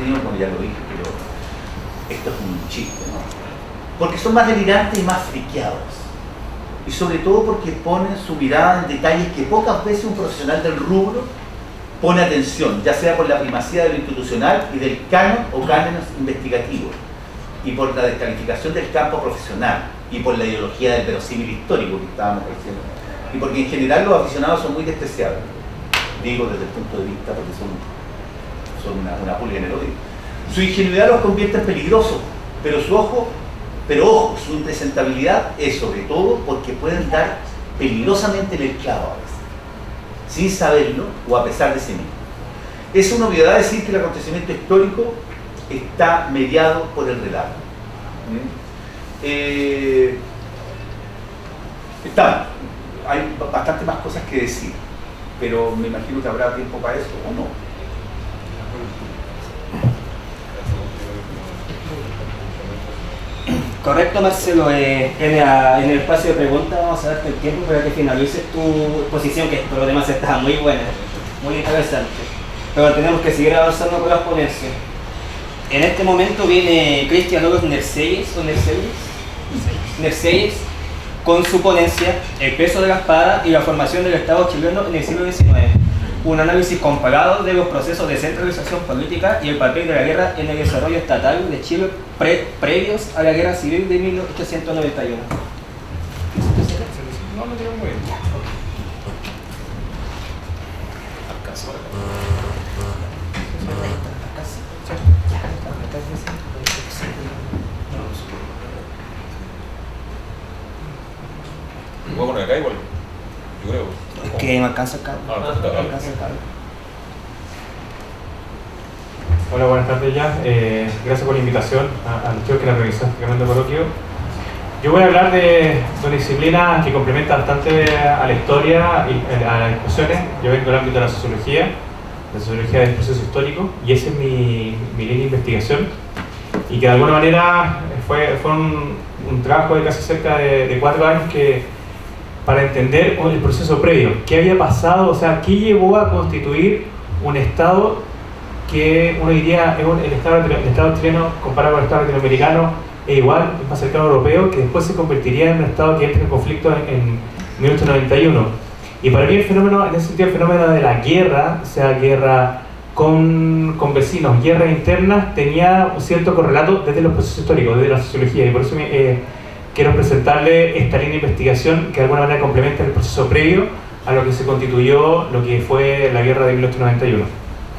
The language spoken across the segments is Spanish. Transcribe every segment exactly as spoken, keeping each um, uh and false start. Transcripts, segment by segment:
términos, como ya lo dije, pero esto es un chiste, ¿no? Porque son más delirantes y más friqueados. Y sobre todo porque ponen su mirada en detalles que pocas veces un profesional del rubro pone atención, ya sea por la primacía de lo institucional y del canon o cánones investigativos, y por la descalificación del campo profesional, y por la ideología del verosímil histórico que estábamos diciendo, y porque en general los aficionados son muy despreciables, digo desde el punto de vista porque son, son una, una pulga en el oído. Su ingenuidad los convierte en peligrosos, pero su ojo, pero ojo, su impresentabilidad es sobre todo porque pueden dar peligrosamente en el clavo a veces, sin saberlo o a pesar de sí mismo. Es una obviedad decir que el acontecimiento histórico está mediado por el relato. Eh, está, hay bastante más cosas que decir, pero me imagino que habrá tiempo para eso o no. Correcto, Marcelo. Eh, en, la, en el espacio de preguntas vamos a darte el tiempo para que finalices tu exposición, que por lo demás está muy buena, muy interesante. Pero tenemos que seguir avanzando con las ponencias. En este momento viene Cristian López Nerseyes, o Nerseyes, Nerseyes, con su ponencia El peso de la espada y la formación del Estado chileno en el siglo diecinueve. Un análisis comparado de los procesos de centralización política y el papel de la guerra en el desarrollo estatal de Chile pre previos a la Guerra Civil de mil ochocientos noventa y uno. No, no tengo muy bien. ¿Puedo poner acá igual? Yo creo. Es que me alcanza el cable. Ah, Me alcanza el cable. Hola, buenas tardes ya. Eh, gracias por la invitación a, a los chicos que la realizó este tremendo coloquio. Yo voy a hablar de una disciplina que complementa bastante a la historia y a las discusiones. Yo vengo del ámbito de la sociología, la sociología del proceso histórico, y esa es mi, mi línea de investigación. Y que de alguna manera fue, fue un, un trabajo de casi cerca de, de cuatro años que para entender el proceso previo, qué había pasado, o sea, qué llevó a constituir un Estado que uno diría es un, el, estado, el Estado chileno comparado con el Estado latinoamericano es igual, es más cercano al europeo, que después se convertiría en un Estado que entra en conflicto en, en mil ochocientos noventa y uno. Y para mí el fenómeno, en ese sentido, el fenómeno de la guerra, sea guerra con, con vecinos, guerras internas, tenía un cierto correlato desde los procesos históricos, desde la sociología, y por eso me, eh, quiero presentarle esta línea de investigación que de alguna manera complementa el proceso previo a lo que se constituyó lo que fue la guerra de mil ochocientos noventa y uno.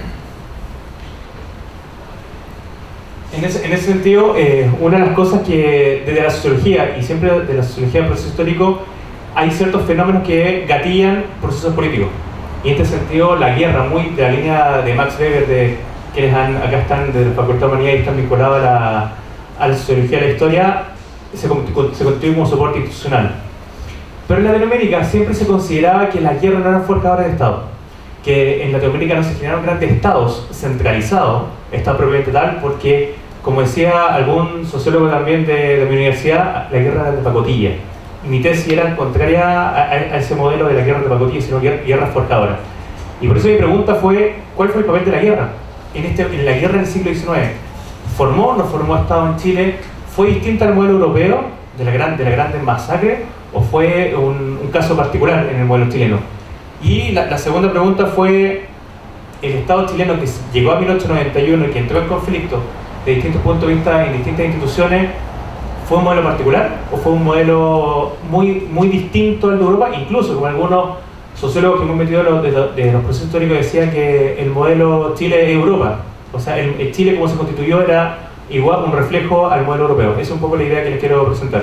En ese, en ese sentido, eh, una de las cosas que desde la sociología, y siempre de la sociología del proceso histórico, hay ciertos fenómenos que gatillan procesos políticos. Y en este sentido, la guerra, muy de la línea de Max Weber, de quienes han, acá están de la Facultad de Humanidades y están vinculados a la, a la sociología de la historia, se, se constituye como soporte institucional. Pero en Latinoamérica siempre se consideraba que las guerras no eran forjadores de Estado, que en Latinoamérica no se generaron grandes estados centralizados, Estado propiamente tal, porque, como decía algún sociólogo también de, de mi universidad, la guerra de pacotilla. Y mi tesis era contraria a, a ese modelo de la guerra de pacotilla, sino guerras forjadoras. Y por eso mi pregunta fue, ¿cuál fue el papel de la guerra? En, este, en la guerra del siglo diecinueve, ¿formó o no formó Estado en Chile? ¿Fue distinta al modelo europeo de la, gran, de la grande masacre o fue un, un caso particular en el modelo chileno? Y la, la segunda pregunta fue, ¿el Estado chileno que llegó a mil ochocientos noventa y uno y que entró en conflicto de distintos puntos de vista en distintas instituciones, fue un modelo particular o fue un modelo muy, muy distinto al de Europa? Incluso como algunos sociólogos que hemos metido de los, de, los, de los procesos históricos decían que el modelo Chile-Europa, o sea, el, el Chile como se constituyó era igual un reflejo al modelo europeo. Esa es un poco la idea que les quiero presentar.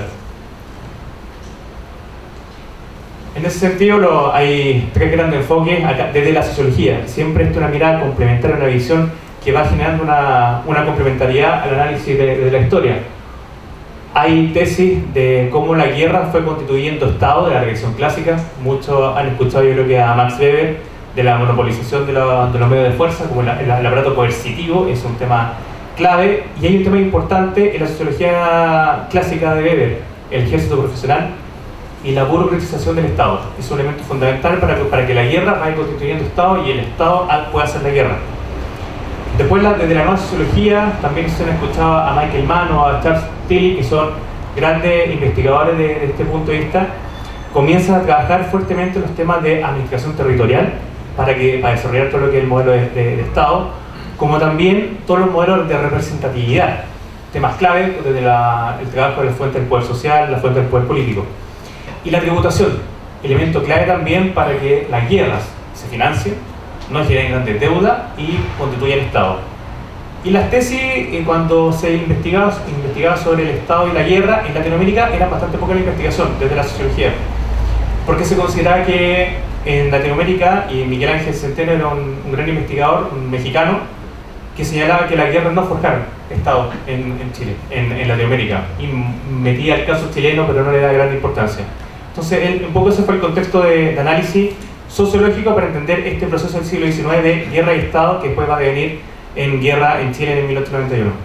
En ese sentido lo, hay tres grandes enfoques acá, desde la sociología. Siempre es una mirada complementaria, una visión que va generando una, una complementariedad al análisis de, de la historia. Hay tesis de cómo la guerra fue constituyendo Estado de la regresión clásica. Muchos han escuchado, yo creo que a Max Weber, de la monopolización de, la, de los medios de fuerza, como el, el, el aparato coercitivo, es un tema clave. Y hay un tema importante en la sociología clásica de Weber, el ejército profesional y la burocratización del Estado. Es un elemento fundamental para que, para que la guerra vaya constituyendo Estado y el Estado pueda hacer la guerra. Después, la, desde la nueva sociología, también se han escuchado a Michael Mann o a Charles Tilly, que son grandes investigadores de, de este punto de vista, comienzan a trabajar fuertemente los temas de administración territorial para, que, para desarrollar todo lo que es el modelo de, de, de Estado, como también todos los modelos de representatividad, temas clave desde la, el trabajo de la fuente del poder social, la fuente del poder político. Y la tributación, elemento clave también para que las guerras se financien, no generen grandes deudas y constituyan Estado. Y las tesis, eh, cuando se investigaba, investigaba sobre el Estado y la guerra en Latinoamérica, era bastante poca la investigación desde la sociología, porque se consideraba que en Latinoamérica, y Miguel Ángel Centeno era un, un gran investigador, un mexicano, que señalaba que las guerras no forjaron Estado en, en Chile, en, en Latinoamérica, y metía el caso chileno, pero no le da gran importancia. Entonces, él, un poco ese fue el contexto de, de análisis sociológico para entender este proceso del siglo diecinueve de guerra y Estado, que después va a devenir en guerra en Chile en mil ochocientos noventa y uno.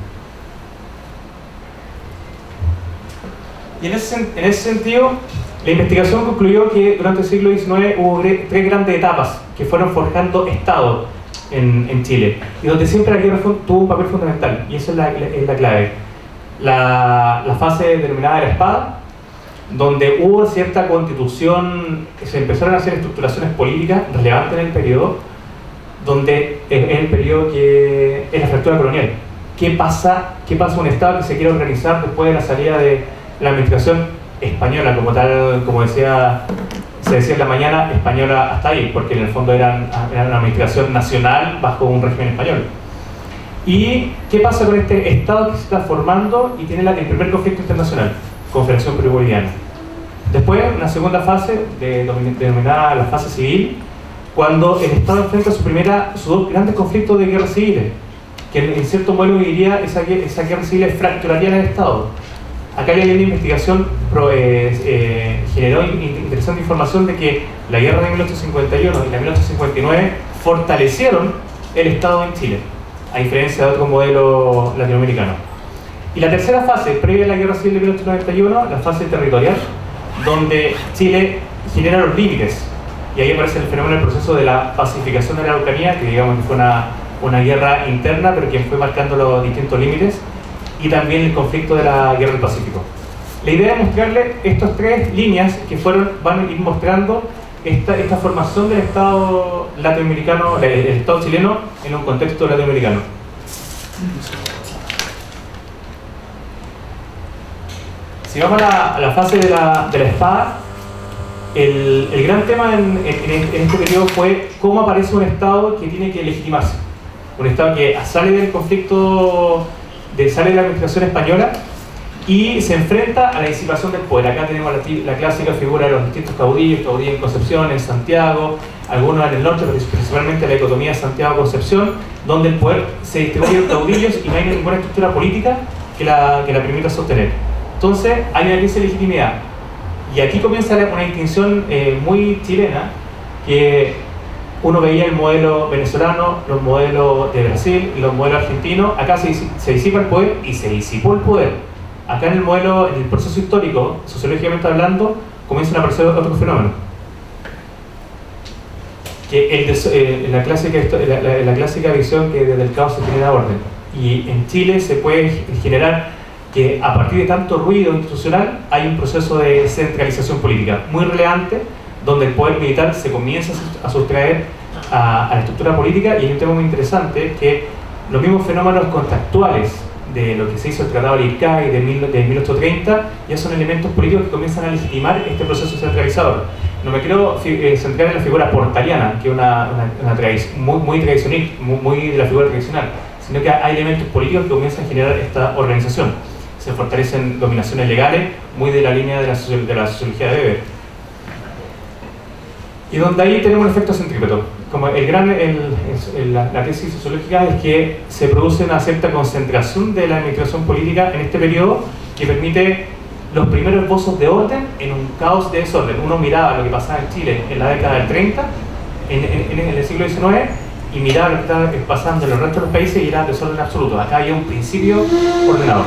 Y en ese, en ese sentido, la investigación concluyó que durante el siglo diecinueve hubo tres grandes etapas que fueron forjando Estado en, en Chile, y donde siempre la guerra fue, tuvo un papel fundamental, y esa es la, es la clave. La, la fase denominada de la espada, donde hubo cierta constitución, se empezaron a hacer estructuraciones políticas relevantes en el periodo, donde es el periodo que es la fractura colonial. ¿Qué pasa, qué pasa en un Estado que se quiere organizar después de la salida de la administración española, como tal, como decía, se decía en la mañana, española hasta ahí, porque en el fondo eran, eran una administración nacional bajo un régimen español? ¿Y qué pasa con este Estado que se está formando y tiene la, el primer conflicto internacional? Confederación Perú-Boliviana. Después, una segunda fase, de, denominada la fase civil, cuando el Estado enfrenta su primera, sus dos grandes conflictos de guerras civiles, que en, en cierto modo diría esa, esa guerra civil fracturaría el Estado. Acá hay una investigación pro, eh, eh, generó interesante información de que la guerra de mil ochocientos cincuenta y uno y la de mil ochocientos cincuenta y nueve fortalecieron el Estado en Chile, a diferencia de otro modelo latinoamericano. Y la tercera fase, previa a la guerra civil de mil ochocientos noventa y uno, la fase territorial, donde Chile genera los límites. Y ahí aparece el fenómeno del proceso de la pacificación de la Araucanía, que digamos que fue una, una guerra interna, pero que fue marcando los distintos límites, y también el conflicto de la guerra del Pacífico. La idea es mostrarle estas tres líneas que fueron, van a ir mostrando esta, esta formación del Estado latinoamericano, el, el Estado chileno en un contexto latinoamericano. Si vamos a la, a la fase de la, de la espada, el, el gran tema en, en, en este periodo fue cómo aparece un Estado que tiene que legitimarse. Un Estado que sale del conflicto, de, sale de la administración española y se enfrenta a la disipación del poder. Acá tenemos la, la clásica figura de los distintos caudillos, caudillos en Concepción, en Santiago, algunos en el norte, pero principalmente la dicotomía Santiago-Concepción, donde el poder se distribuye en caudillos y no hay ninguna estructura política que la, que la permita sostener. Entonces hay una crisis de legitimidad. Y aquí comienza una distinción eh, muy chilena, que uno veía el modelo venezolano, los modelos de Brasil y los modelos argentinos. Acá se, se disipa el poder y se disipó el poder. Acá en el modelo, en el proceso histórico, sociológicamente hablando, comienzan a aparecer otros fenómenos. Que el, eh, la, clásica, la, la, la clásica visión que desde el caos se genera orden. Y en Chile se puede generar que a partir de tanto ruido institucional hay un proceso de centralización política muy relevante, donde el poder militar se comienza a sustraer a, a la estructura política. Y hay un tema muy interesante, que los mismos fenómenos contractuales de lo que se hizo el Tratado de Ircay de, mil, de mil ochocientos treinta ya son elementos políticos que comienzan a legitimar este proceso centralizador. No me quiero eh, centrar en la figura portaliana, que es una, una, una muy, muy tradicional, muy, muy de la figura tradicional, sino que hay elementos políticos que comienzan a generar esta organización. Se fortalecen dominaciones legales, muy de la línea de la, de la sociología de Weber. Y donde ahí tenemos un efecto centrípeto. Como el gran, el, el, la, la tesis sociológica es que se produce una cierta concentración de la administración política en este periodo, que permite los primeros esbozos de orden en un caos de desorden. Uno miraba lo que pasaba en Chile en la década del treinta, en, en, en el siglo diecinueve, y miraba lo que estaba pasando en los restos de los países y era desorden absoluto. Acá había un principio ordenador.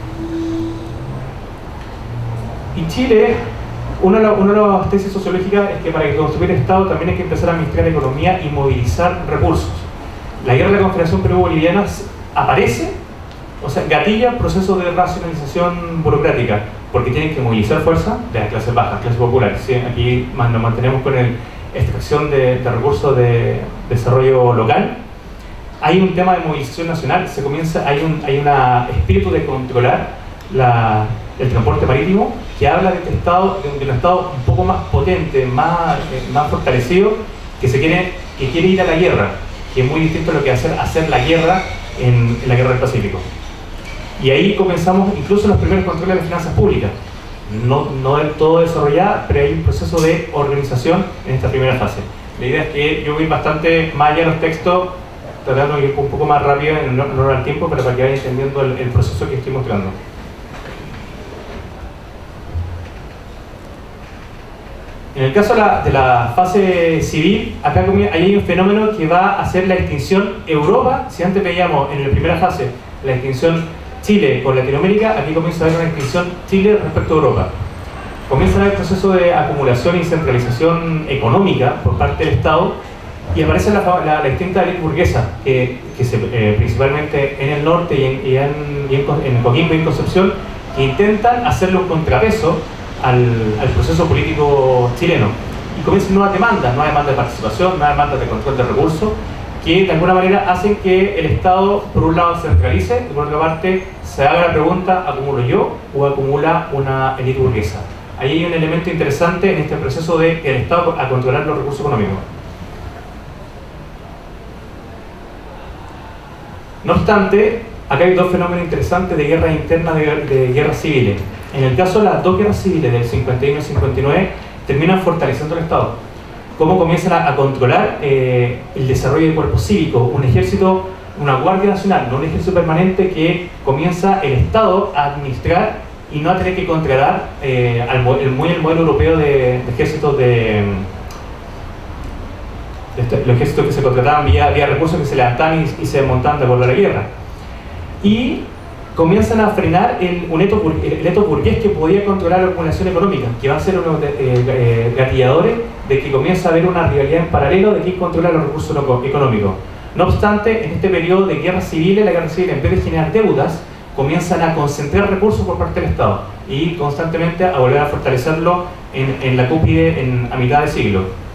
Y Chile, una de, la, una de las tesis sociológicas es que para construir Estado también hay que empezar a administrar economía y movilizar recursos. la guerra de la Confederación Perú-Boliviana aparece, o sea, gatilla proceso de racionalización burocrática, porque tienen que movilizar fuerza de las clases bajas, clases populares. ¿Sí? Aquí más nos mantenemos con el extracción de, de recursos de desarrollo local. Hay un tema de movilización nacional, se comienza, hay un hay una espíritu de controlar la, el transporte marítimo, que habla de, este estado, de, un, de un estado un poco más potente, más, eh, más fortalecido, que, se quiere, que quiere ir a la guerra, que es muy distinto a lo que hacer, hacer la guerra en, en la guerra del Pacífico. Y ahí comenzamos incluso los primeros controles de las finanzas públicas. No, no del todo desarrollada, pero hay un proceso de organización en esta primera fase. La idea es que yo voy bastante más allá de los textos, tratando de ir un poco más rápido en honor al tiempo, pero para que vayan entendiendo el, el proceso que estoy mostrando. En el caso de la, de la fase civil, acá hay un fenómeno que va a hacer la extinción Europa. Si antes veíamos en la primera fase la extinción Chile con Latinoamérica, aquí comienza a haber una extinción Chile respecto a Europa. Comienza a haber proceso de acumulación y centralización económica por parte del Estado, y aparece la, la, la extinta élite burguesa, que, que se, eh, principalmente en el norte y en, y en, y en, en Coquimbo y en Concepción, que intentan hacerle un contrapeso al, al proceso político chileno. Y comienzan nuevas demandas, nuevas demandas de participación, nuevas demandas de control de recursos, que de alguna manera hacen que el Estado, por un lado, centralice, y por otra parte, se haga la pregunta: ¿acumulo yo o acumula una élite burguesa? Ahí hay un elemento interesante en este proceso de el Estado a controlar los recursos económicos. No obstante, acá hay dos fenómenos interesantes de guerras internas, de, de guerras civiles. En el caso de las dos guerras civiles del cincuenta y uno y cincuenta y nueve, terminan fortaleciendo el Estado. Cómo comienzan a, a controlar eh, el desarrollo de cuerpos cívicos, un ejército, una Guardia Nacional, no un ejército permanente, que comienza el Estado a administrar y no a tener que contratar eh, al, el, muy el modelo europeo de, de ejércitos de... Este, los ejércitos que se contrataban vía, vía recursos que se levantaban y, y se desmontaban de acuerdo a la guerra. Y comienzan a frenar el, un eto, el eto burgués que podía controlar la acumulación económica, que va a ser unos eh, eh, gatilladores de que comienza a haber una rivalidad en paralelo de quién controla los recursos económicos. No obstante, en este periodo de guerras civiles, la guerra civil, en vez de generar deudas, comienzan a concentrar recursos por parte del Estado y constantemente a volver a fortalecerlo en, en la cúspide en, a mitad de siglo.